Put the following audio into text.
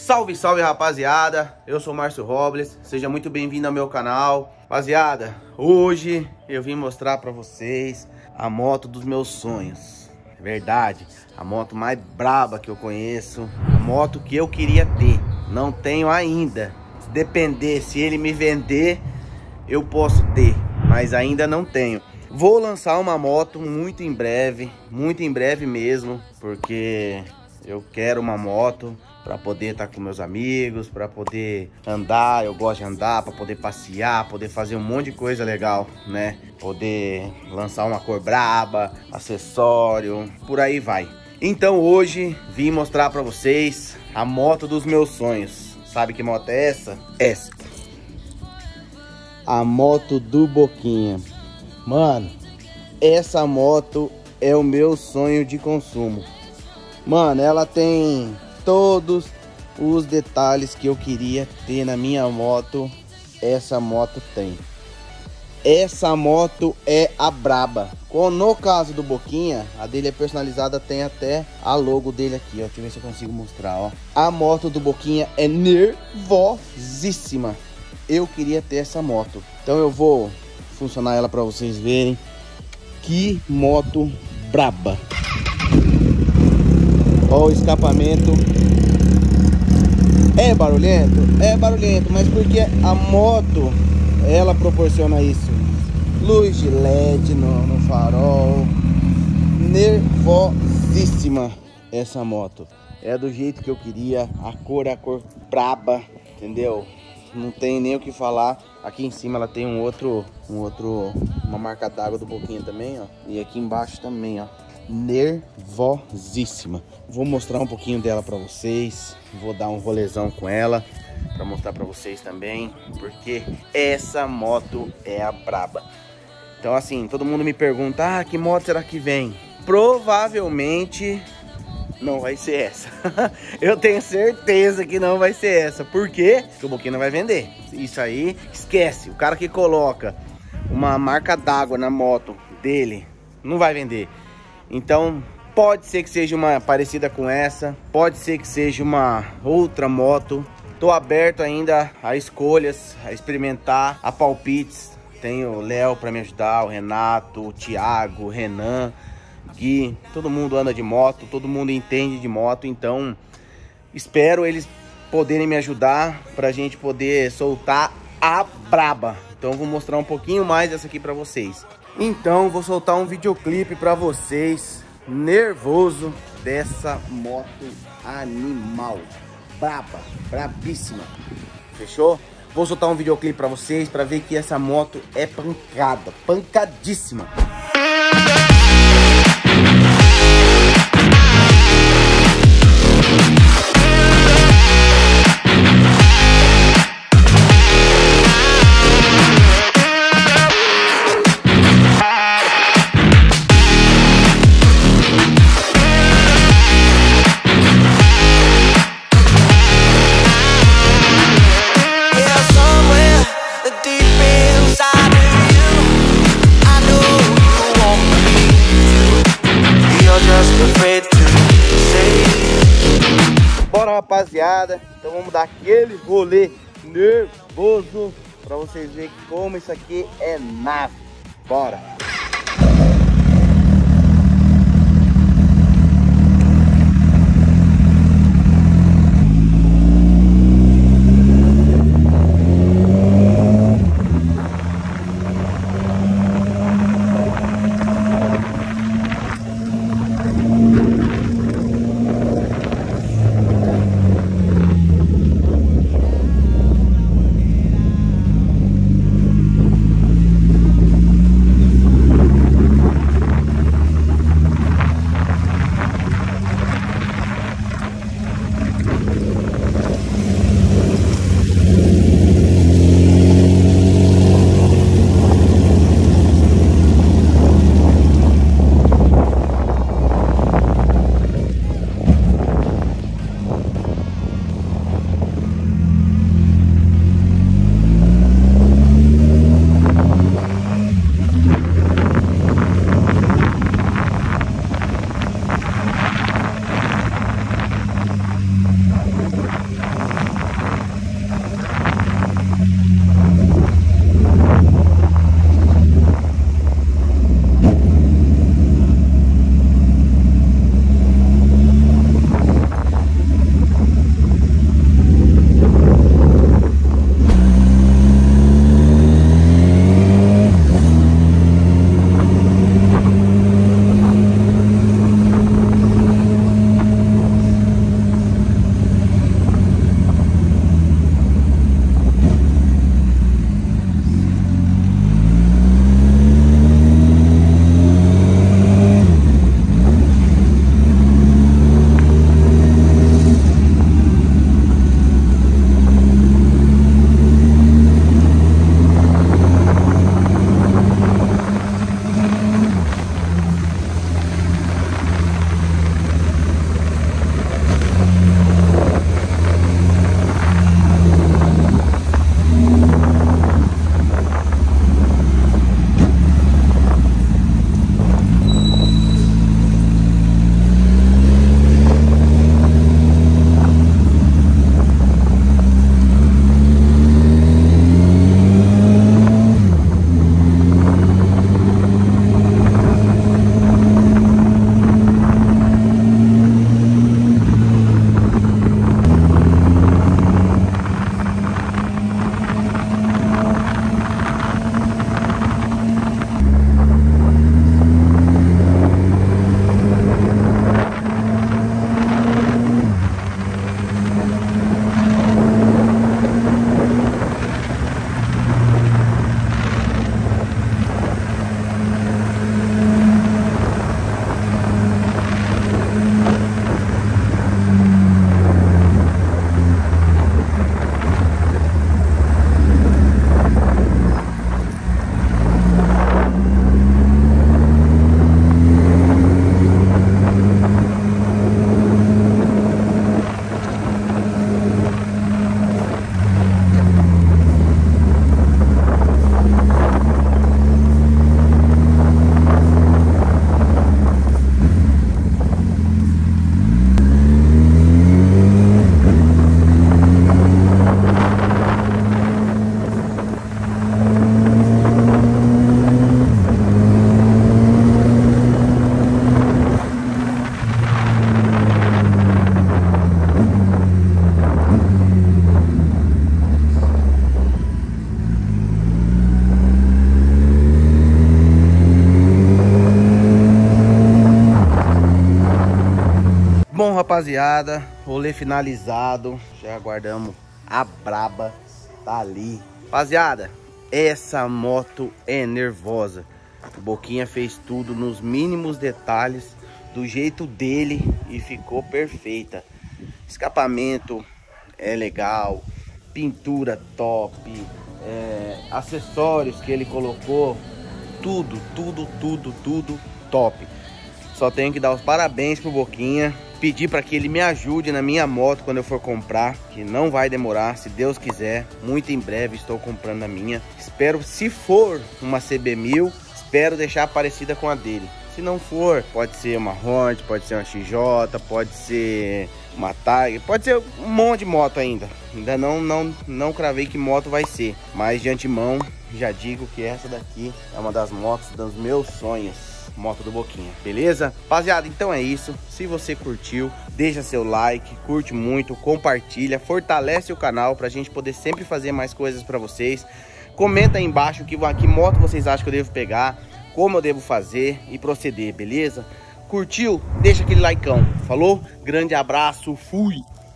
Salve, salve, rapaziada, eu sou o Márcio Robles, seja muito bem-vindo ao meu canal. Rapaziada, hoje eu vim mostrar pra vocês a moto dos meus sonhos. Verdade, a moto mais braba que eu conheço, a moto que eu queria ter, não tenho ainda. Se depender, se ele me vender, eu posso ter, mas ainda não tenho. Vou lançar uma moto muito em breve mesmo, porque eu quero uma moto para poder estar com meus amigos, para poder andar, eu gosto de andar, para poder passear, poder fazer um monte de coisa legal, né? Poder lançar uma cor braba, acessório, por aí vai. Então hoje vim mostrar para vocês a moto dos meus sonhos. Sabe que moto é essa? Essa. A moto do Boquinha. Mano, essa moto é o meu sonho de consumo. Mano, ela tem todos os detalhes que eu queria ter na minha moto. Essa moto tem. Essa moto é a braba. No caso do Boquinha, a dele é personalizada, tem até a logo dele aqui, ó. Deixa eu ver se eu consigo mostrar, ó. A moto do Boquinha é nervosíssima. Eu queria ter essa moto. Então eu vou funcionar ela para vocês verem. Que moto braba. Ó o escapamento. É barulhento? É barulhento, mas porque a moto, ela proporciona isso. Luz de LED no farol. Nervosíssima essa moto. É do jeito que eu queria. A cor é a cor braba, entendeu? Não tem nem o que falar. Aqui em cima ela tem uma marca d'água do Boquinha também, ó. E aqui embaixo também, ó. Nervosíssima. Vou mostrar um pouquinho dela pra vocês. Vou dar um rolezão com ela pra mostrar pra vocês também, porque essa moto é a braba. Então assim, todo mundo me pergunta: ah, que moto será que vem? Provavelmente não vai ser essa. Eu tenho certeza que não vai ser essa. Por quê? Porque o Boquinha não vai vender. Isso aí, esquece. O cara que coloca uma marca d'água na moto dele não vai vender. Então, pode ser que seja uma parecida com essa. Pode ser que seja uma outra moto. Tô aberto ainda a escolhas, a experimentar, a palpites. Tenho o Léo para me ajudar, o Renato, o Thiago, o Renan, Gui, todo mundo anda de moto, todo mundo entende de moto, então espero eles poderem me ajudar pra gente poder soltar a braba. Então vou mostrar um pouquinho mais dessa aqui pra vocês. Então vou soltar um videoclipe pra vocês, nervoso, dessa moto animal, braba, brabíssima, fechou? Vou soltar um videoclipe pra vocês, pra ver que essa moto é pancada, pancadíssima. Bora, rapaziada, então vamos dar aquele rolê nervoso pra vocês verem como isso aqui é nave. Bora! rapaziada, rolê finalizado. Já aguardamos a braba, tá ali. Rapaziada, essa moto é nervosa. O Boquinha fez tudo nos mínimos detalhes, do jeito dele, e ficou perfeita. Escapamento é legal, pintura top, acessórios que ele colocou, tudo top. Só tenho que dar os parabéns pro Boquinha, pedir para que ele me ajude na minha moto quando eu for comprar, que não vai demorar, se Deus quiser. Muito em breve estou comprando a minha. Espero, se for uma CB1000, espero deixar parecida com a dele. Se não for, pode ser uma Hornet, pode ser uma XJ, pode ser uma Tiger, pode ser um monte de moto ainda. Ainda não cravei que moto vai ser, mas de antemão já digo que essa daqui é uma das motos dos meus sonhos. Moto do Boquinha, beleza? Rapaziada, então é isso. Se você curtiu, deixa seu like, curte muito, compartilha, fortalece o canal pra gente poder sempre fazer mais coisas pra vocês. Comenta aí embaixo que moto vocês acham que eu devo pegar, como eu devo fazer e proceder, beleza? Curtiu? Deixa aquele likeão, falou? Grande abraço, fui!